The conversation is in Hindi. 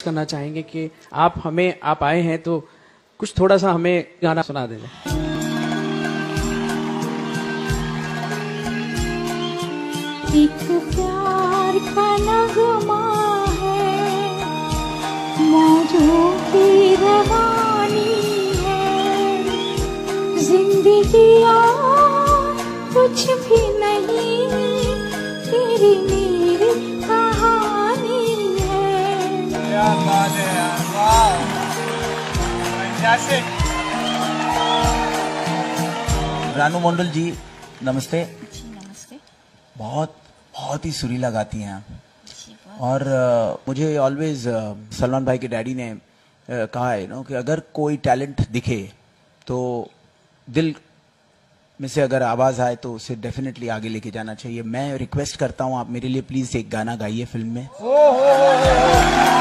करना चाहेंगे कि आप आए हैं तो कुछ थोड़ा सा हमें गाना सुना दें। एक प्यार का नगमा है, मौजों की रवानी है, जिंदगी और कुछ भी नहीं, तेरी मेरी कहानी है। क्या बात है यार, वाह, रानू मंडल जी नमस्ते। जी नमस्ते। बहुत ही सुरीला गाती हैं आप। और मुझे ऑलवेज सलमान भाई के डैडी ने कहा है नो कि अगर कोई टैलेंट दिखे तो दिल में से अगर आवाज़ आए तो उसे डेफिनेटली आगे लेके जाना चाहिए। मैं रिक्वेस्ट करता हूँ आप मेरे लिए प्लीज़ एक गाना गाइए फिल्म में।